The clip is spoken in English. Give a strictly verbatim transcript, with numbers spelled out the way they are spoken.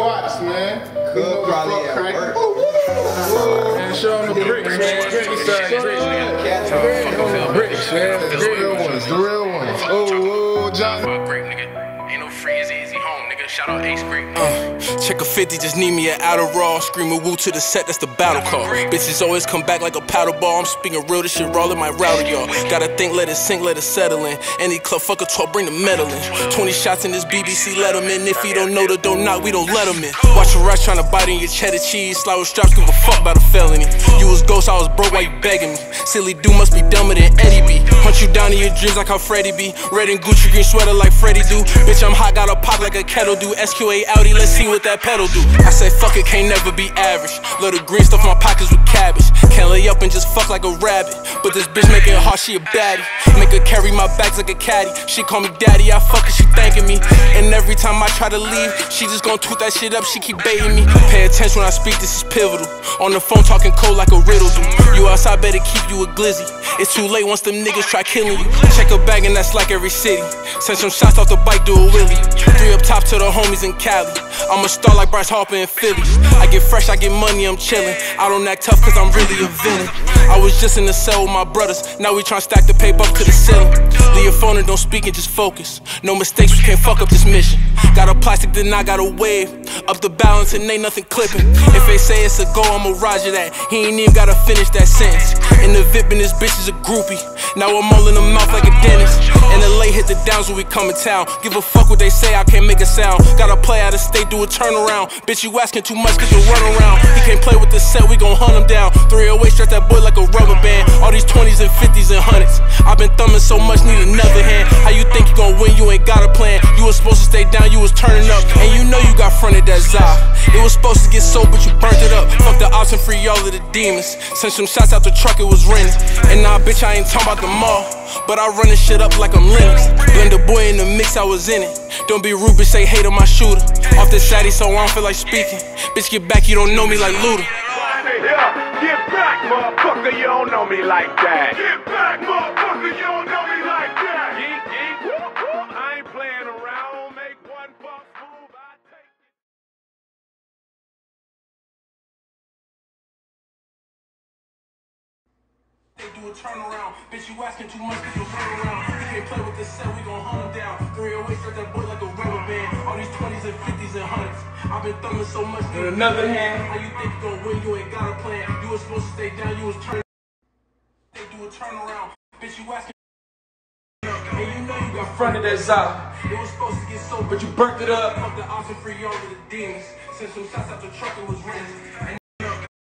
watch, man. Could probably at work. Man, show them the bricks, man. Bricks, bricks, bricks, man. The real ones, the real ones. Oh, oh, John. Ain't no free, it's easy home, nigga. Shout out Ace Great. Uh, check a fifty, just need me an Adderall. Screaming woo to the set, that's the battle call. Bitches always come back like a paddle ball. I'm speaking real, this shit raw in my router, y'all. Gotta think, let it sink, let it settle in. Any club fucker talk, bring the metal in. twenty shots in this B B C, let him in. If he don't know the don't knock, we don't let him in. Watch a rush tryna bite in your cheddar cheese. Slide with straps, give a fuck about a felony. You was ghost, I was broke, why you begging me? Silly dude must be dumber than Eddie B. Hunt you down in your dreams like how Freddie be. Red and Gucci green sweater like Freddie do. Bitch, I'm hot, gotta pop like a kettle do. S Q A Audi, let's see what that pedal do. I say fuck it, can't never be average. Little green stuff in my pockets with cabbage. Can't lay up and just fuck like a rabbit. But this bitch make it hard, she a baddie. Make her carry my bags like a caddy. She call me daddy, I fuck her, she thanking me. And every time I try to leave, she just gon' toot that shit up, she keep baiting me. Pay attention when I speak, this is pivotal. On the phone talking cold like a riddle do. You outside better keep you a glizzy. It's too late once them niggas try killing you. Check a bag and that's like every city. Send some shots off the bike, do a wheelie. Three up top to the homies in Cali. I'm a star like Bryce Harper in Philly. I get fresh, I get money, I'm chillin'. I don't act tough cause I'm really a villain. I was just in the cell with my brothers. Now we tryna stack the paper up to the ceiling. Leave your phone and don't speak and just focus. No mistakes, we can't fuck up this mission. Got a plastic, then I got a wave. Up the balance and ain't nothing clipping. If they say it's a go, I'ma roger that. He ain't even gotta finish that sentence. In the V I P and this bitch is a groupie. Now I'm all in the mouth like a dentist. And the late hit the downs when we come in town. Give a fuck what they say, I can't make a sound. Gotta play out of state, do a turnaround. Bitch, you asking too much, get the run around. He can't play with the set, we gon' hunt him down. three oh eight, stretch that boy like a rubber band. All these twenties and fifties and hundreds. I've been thumbing so much, need another hand. How you think you gon' win, you ain't got a plan. You was supposed to stay down, you was turning up. And you know you got fronted that Zah. It was supposed to get sold, but you burnt it up. Fuck the ops and free all of the demons. Sent some shots out the truck, it was rented. And nah, bitch, I ain't talking about the mall. But I run this shit up like I'm Linux. Blend the boy in the mix, I was in it. Don't be rude, bitch, say hate on my shooter. Off this saddy, so I don't feel like speaking. Bitch, get back, you don't know me like Luda. Yeah, get back, motherfucker, you don't know me like that. Get back, motherfucker, you don't know me like that. Yeet, yeet, whoop, whoop. I ain't playing around, make one false move, I take it. They do a turnaround, bitch, you asking too much, get the run around. He can't play with this set, we gon' hunt him down. three oh eight, stretch that boy like a rubber band. All these twenties and fifties and hundreds. I've been thumbing so much. In another hand. How you think you gon' win, you ain't got a plan. You was supposed to stay down, you was turning. They do a turnaround, bitch, you asking. And you know you got Fronted that Zah. It was supposed to get sold, But you burnt it up. Fuck the ops and free all of the demons. Sent some shots out the truck, it was rented.